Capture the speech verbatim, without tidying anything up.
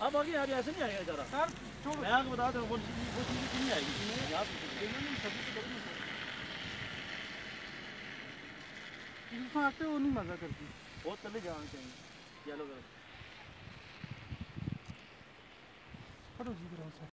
अब आगे यार ऐसे नहीं आएगा बेचारा सर, छोड़ो मैं आपको बता दूं वो वो चीज़ नहीं आएगी यार, सब्जी आते वो नहीं मज़ा करती, बहुत पहले जाना चाहिए। चलो करो,